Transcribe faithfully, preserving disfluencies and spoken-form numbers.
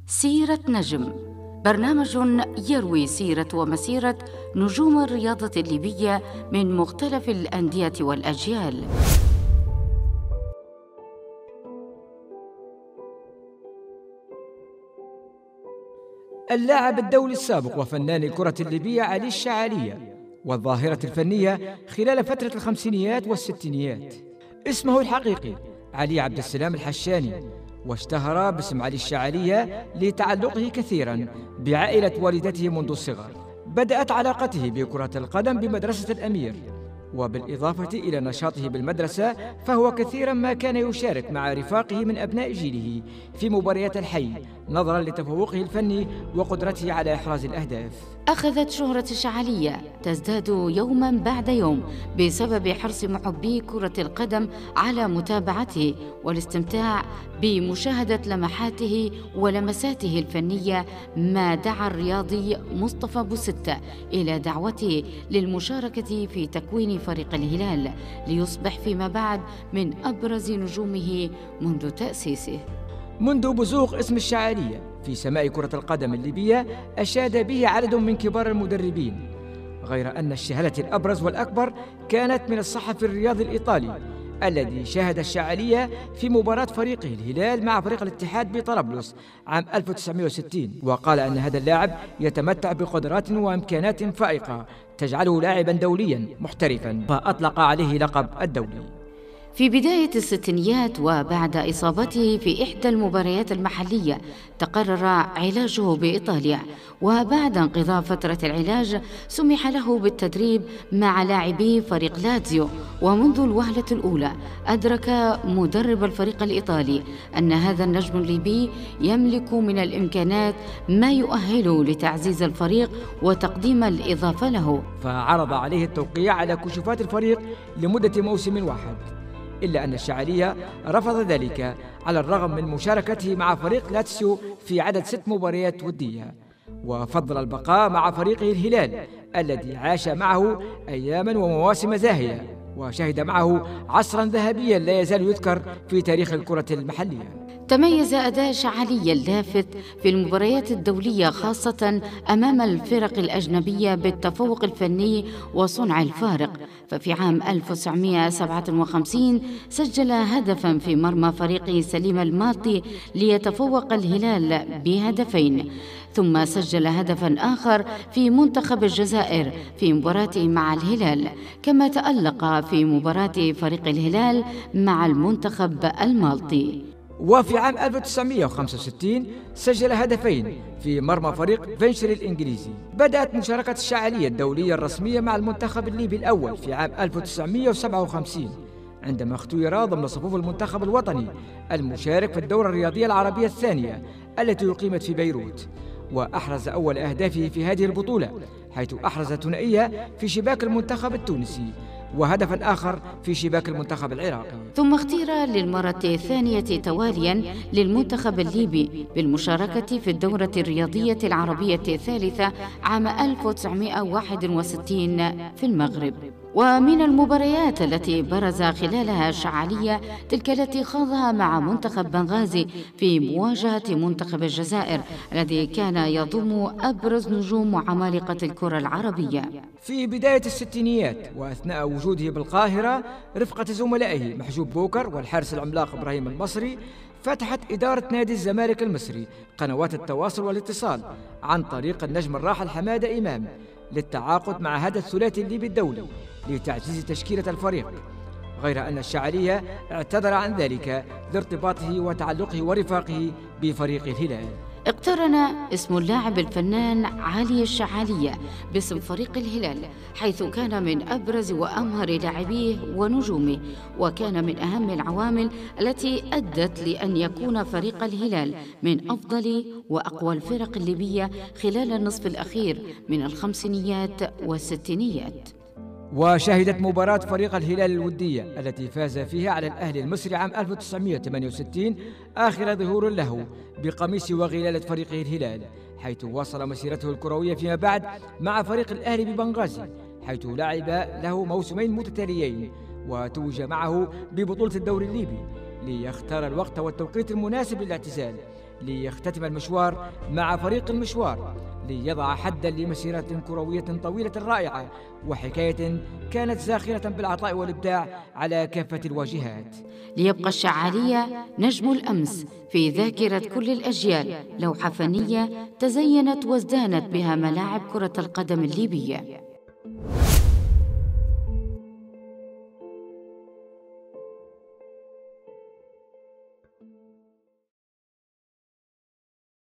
سيرة نجم، برنامج يروي سيرة ومسيرة نجوم الرياضة الليبية من مختلف الأندية والأجيال. اللاعب الدولي السابق وفنان الكرة الليبية علي الشعالية، والظاهرة الفنية خلال فترة الخمسينيات والستينيات. اسمه الحقيقي علي عبد السلام الحشاني، واشتهر باسم علي الشعالية لتعلقه كثيرا بعائلة والدته منذ الصغر. بدأت علاقته بكرة القدم بمدرسة الأمير، وبالإضافة إلى نشاطه بالمدرسة فهو كثيرا ما كان يشارك مع رفاقه من أبناء جيله في مباريات الحي نظرا لتفوقه الفني وقدرته على إحراز الأهداف. أخذت شهرة الشعالية تزداد يوما بعد يوم بسبب حرص محبي كرة القدم على متابعته والاستمتاع بمشاهدة لمحاته ولمساته الفنية، ما دعا الرياضي مصطفى بوستة إلى دعوته للمشاركة في تكوين فريق الهلال ليصبح فيما بعد من أبرز نجومه منذ تأسيسه. منذ بزوغ اسم الشعالية في سماء كرة القدم الليبية أشاد به عدد من كبار المدربين، غير أن الشهادة الأبرز والأكبر كانت من الصحفي الرياضي الإيطالي الذي شاهد الشعالية في مباراة فريقه الهلال مع فريق الاتحاد بطرابلس عام ألف وتسعمائة وستين، وقال أن هذا اللاعب يتمتع بقدرات وإمكانات فائقة تجعله لاعبا دوليا محترفا، فأطلق عليه لقب الدولي. في بداية الستينيات وبعد إصابته في إحدى المباريات المحلية تقرر علاجه بإيطاليا، وبعد انقضاء فترة العلاج سمح له بالتدريب مع لاعبي فريق لاتزيو. ومنذ الوهلة الأولى أدرك مدرب الفريق الإيطالي أن هذا النجم الليبي يملك من الإمكانات ما يؤهله لتعزيز الفريق وتقديم الإضافة له، فعرض عليه التوقيع على كشوفات الفريق لمدة موسم واحد، إلا أن الشعالية رفض ذلك على الرغم من مشاركته مع فريق لاتسيو في عدد ست مباريات ودية، وفضل البقاء مع فريقه الهلال الذي عاش معه أياما ومواسم زاهية وشهد معه عصرا ذهبيا لا يزال يذكر في تاريخ الكرة المحلية. تميز أداء شعالية اللافت في المباريات الدولية خاصة أمام الفرق الأجنبية بالتفوق الفني وصنع الفارق، ففي عام ألف وتسعمائة وسبعة وخمسين سجل هدفا في مرمى فريقه سليم المالطي ليتفوق الهلال بهدفين، ثم سجل هدفا آخر في منتخب الجزائر في مباراته مع الهلال، كما تألق في مباراة فريق الهلال مع المنتخب المالطي. وفي عام ألف وتسعمائة وخمسة وستين سجل هدفين في مرمى فريق فينشر الإنجليزي. بدأت مشاركة الشعالية الدولية الرسمية مع المنتخب الليبي الأول في عام ألف وتسعمائة وسبعة وخمسين عندما اختير ضمن صفوف المنتخب الوطني المشارك في الدورة الرياضية العربية الثانية التي أقيمت في بيروت، وأحرز أول أهدافه في هذه البطولة، حيث أحرز ثنائية في شباك المنتخب التونسي وهدفا آخر في شباك المنتخب العراقي. ثم اختير للمرة الثانية تواليا للمنتخب الليبي بالمشاركة في الدورة الرياضية العربية الثالثة عام ألف وتسعمائة وواحد وستين في المغرب. ومن المباريات التي برز خلالها الشعالية تلك التي خاضها مع منتخب بنغازي في مواجهة منتخب الجزائر الذي كان يضم أبرز نجوم وعمالقة الكرة العربية. في بداية الستينيات وأثناء وجوده بالقاهرة رفقة زملائه محجوب بوكر والحارس العملاق إبراهيم المصري، فتحت إدارة نادي الزمالك المصري قنوات التواصل والاتصال عن طريق النجم الراحل حمادة إمام للتعاقد مع هذا الثلاثي الليبي الدولي لتعزيز تشكيلة الفريق، غير أن الشعالية اعتذر عن ذلك لارتباطه وتعلقه ورفاقه بفريق الهلال. اقترن اسم اللاعب الفنان علي الشعالية باسم فريق الهلال، حيث كان من أبرز وأمهر لاعبيه ونجومه، وكان من أهم العوامل التي أدت لأن يكون فريق الهلال من أفضل وأقوى الفرق الليبية خلال النصف الأخير من الخمسينيات والستينيات. وشهدت مباراة فريق الهلال الودية التي فاز فيها على الأهلي المصري عام ألف وتسعمائة وثمانية وستين آخر ظهور له بقميص وغلالة فريقه الهلال، حيث واصل مسيرته الكروية فيما بعد مع فريق الأهلي ببنغازي، حيث لعب له موسمين متتاليين وتوج معه ببطولة الدوري الليبي ليختار الوقت والتوقيت المناسب للاعتزال، ليختتم المشوار مع فريق المشوار، ليضع حداً لمسيرة كروية طويلة رائعة وحكاية كانت زاخرة بالعطاء والإبداع على كافة الواجهات. ليبقى الشعالية نجم الأمس في ذاكرة كل الأجيال، لوحة فنية تزينت وازدانت بها ملاعب كرة القدم الليبية.